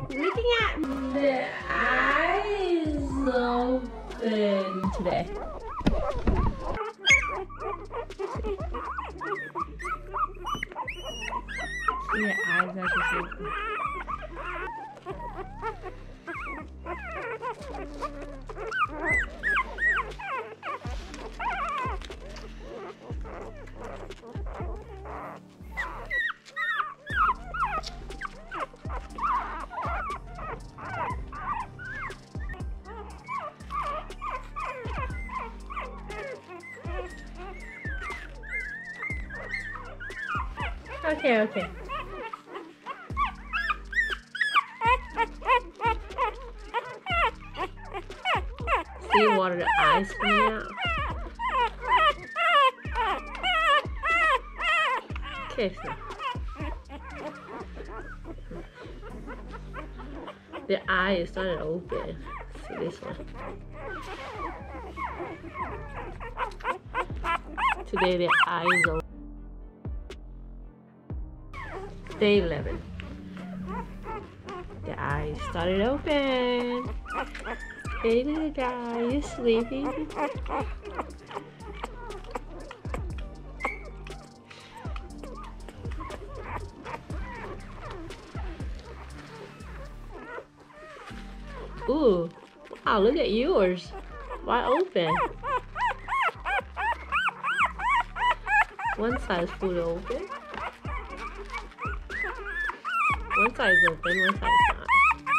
Looking at the eyes open today. Your eyes are just open. Okay. See water the eyes coming out. Okay, so the eye is starting to open. See this one. Today the eye is open. Day 11. The eyes started open. Hey little guy, you sleepy? Ooh, wow, look at yours. Wide open. One side is fully open. One side is open, one side is not.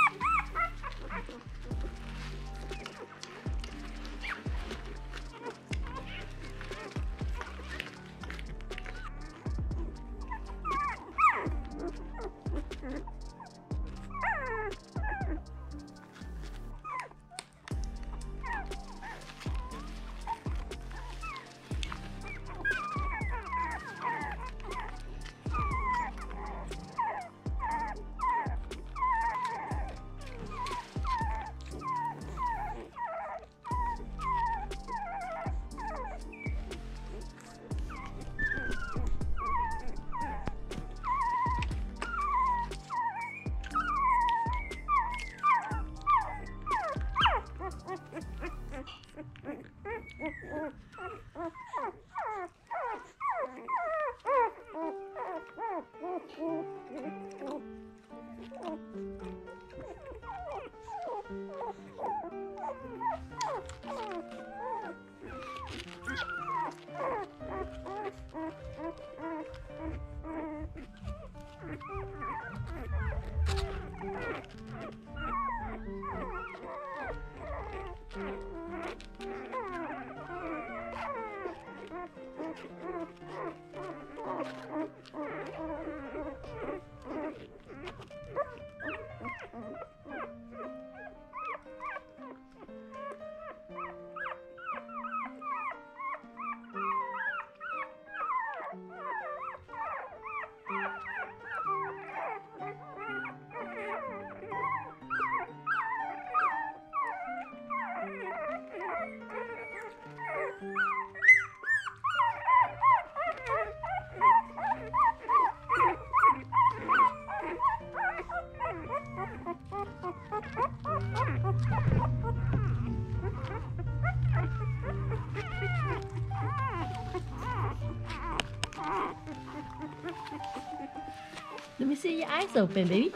Let me see your eyes open, baby.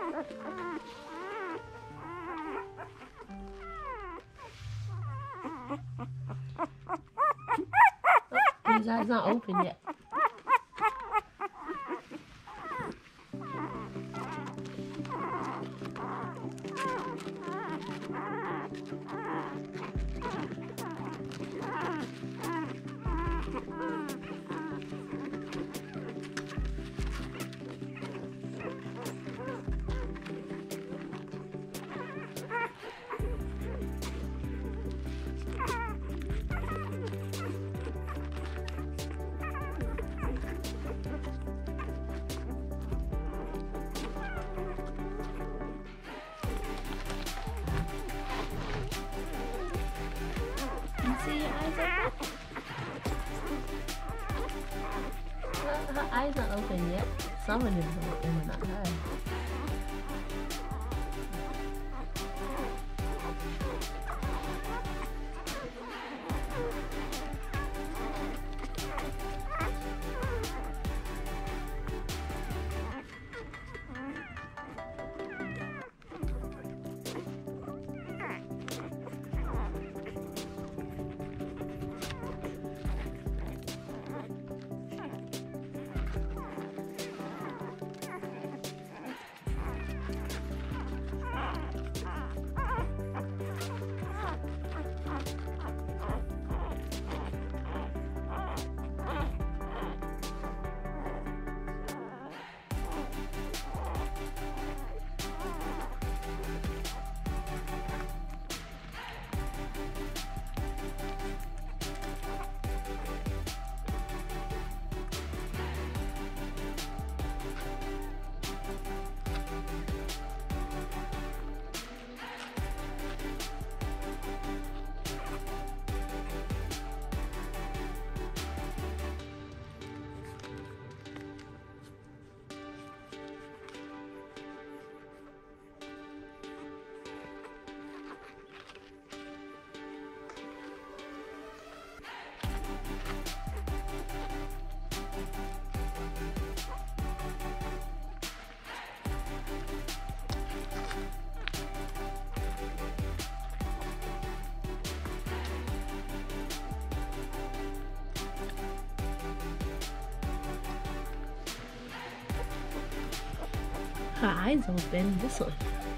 Oh, his eyes not open yet. See your eyes open? Her eyes not open yet. Some of them are open, but not her. Her eyes open. This one.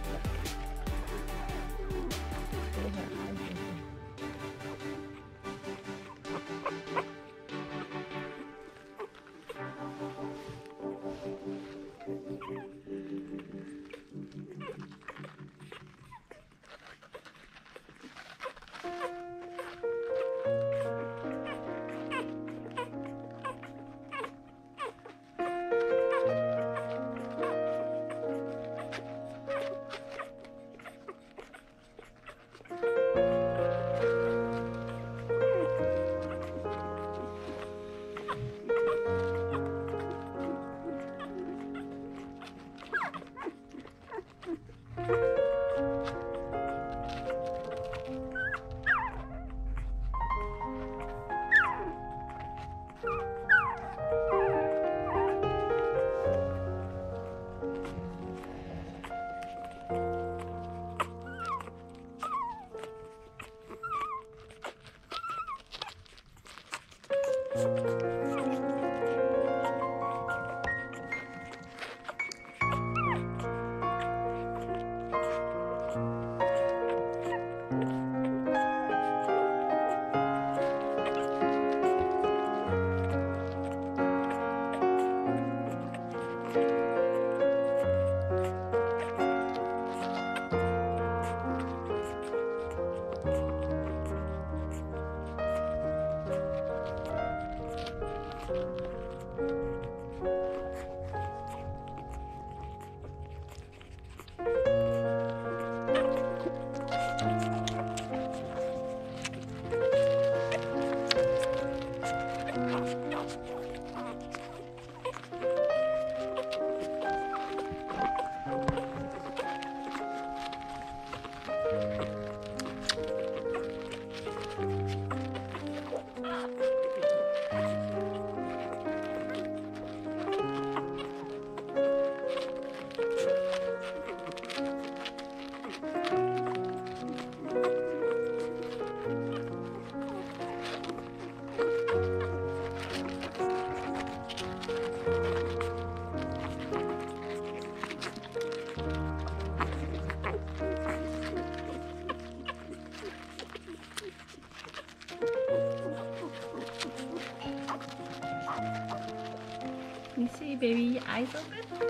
You see, baby, your eyes open?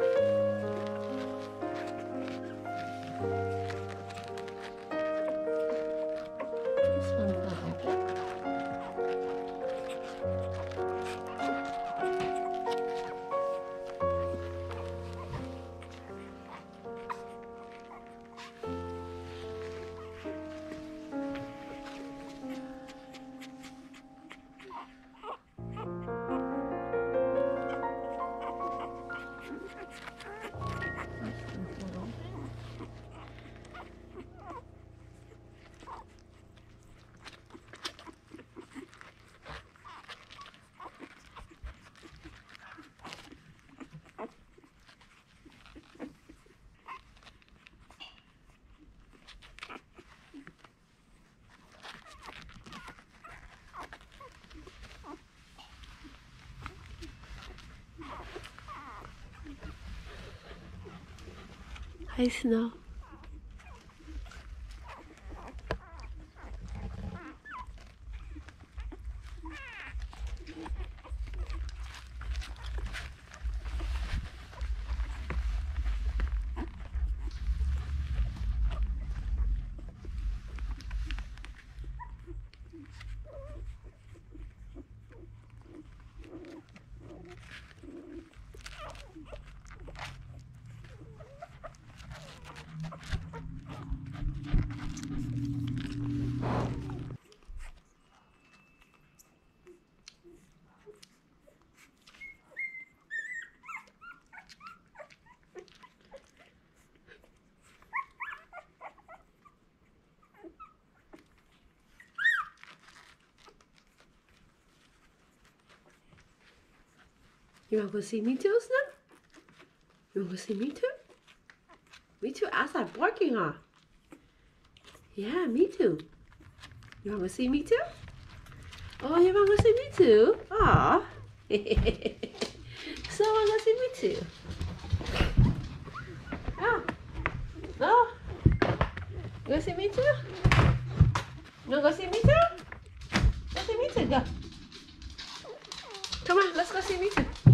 This one's not open. Hi, Snow. You want to go see me too, Snow? You want to go see me too? Me too outside barking, huh? Yeah, me too. You want to go see me too? Oh, you want to go see me too? Aw. So I want to go see me too. No? You wanna see me too? You wanna go see me too? Go see me too, go. Come on, let's go see me too.